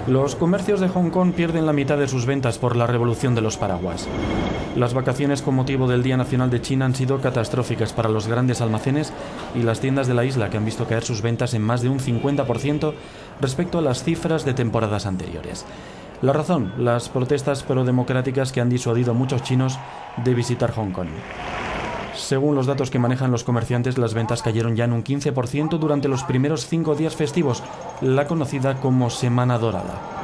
Los comercios de Hong Kong pierden la mitad de sus ventas por la revolución de los paraguas. Las vacaciones con motivo del Día Nacional de China han sido catastróficas para los grandes almacenes y las tiendas de la isla, que han visto caer sus ventas en más de un 50% respecto a las cifras de temporadas anteriores. La razón, las protestas prodemocráticas que han disuadido a muchos chinos de visitar Hong Kong. Según los datos que manejan los comerciantes, las ventas cayeron ya en un 15% durante los primeros 5 días festivos, la conocida como Semana Dorada.